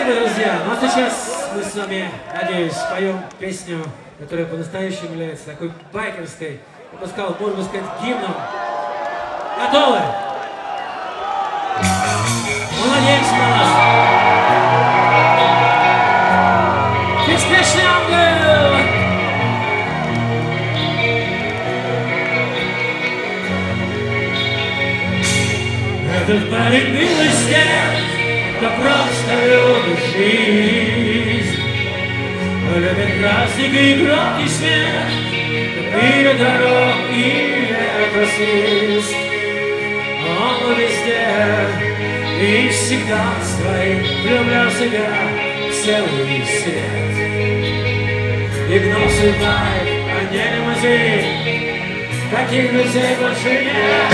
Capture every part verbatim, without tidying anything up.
Спасибо, друзья. Ну а сейчас мы с вами, надеюсь, споем песню, которая по-настоящему является такой байкерской, я бы сказал, можно бы сказать, гимном. Готовы? Мы надеемся на вас. Беспечный ангел! Этот парень милый снег, да просто любит жизнь. Любит праздник и громкий смех, пили дорог и это свист. Он везде и всегда своим влюблял в себя целый свет. И гнул судьбой, а не лимузин, таких людей больше нет.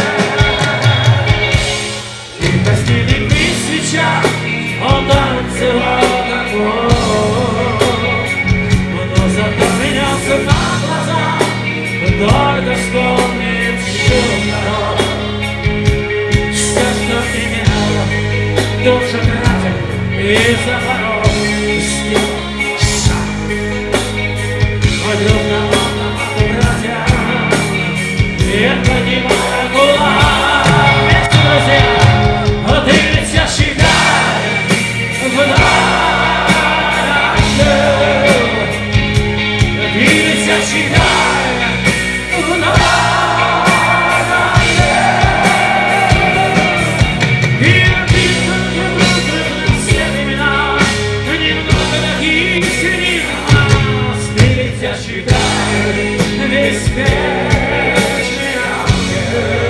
И в постели при свечах он танцевал как Бог, но зато менялся на глазах, только вспомним шум дорог. Все, что имел, душу тратил и запорол, пустил шаг. Мой друг на лапу братья, и поднимая кулак, вместе, друзья. Ты летящий даль вдаль, ты летящий даль вдаль, и написано немного все имена, немного таких среди нас. Ты летящий даль, беспечный ангел.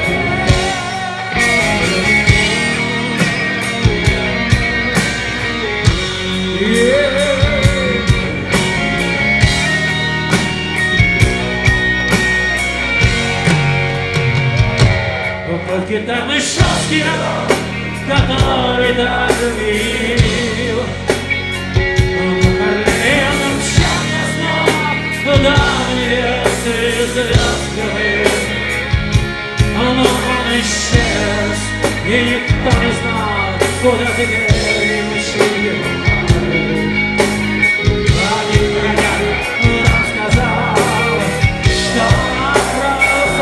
Под гитарный шелский народ, который так любил, он поколенным чем не знал, давние звезд говорил. Но он исчез, и никто не знал, куда теперь ушли его. Один бродяга нам сказал, что он остался.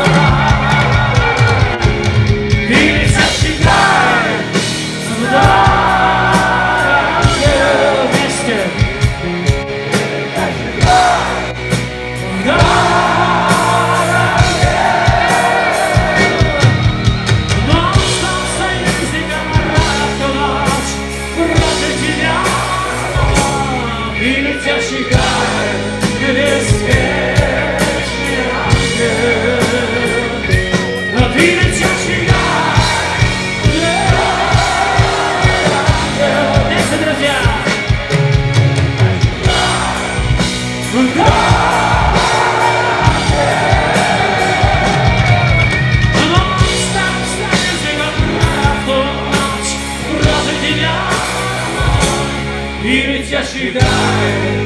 И летящий даль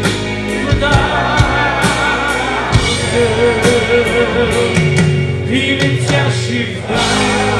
вдаль, и летящий вдаль.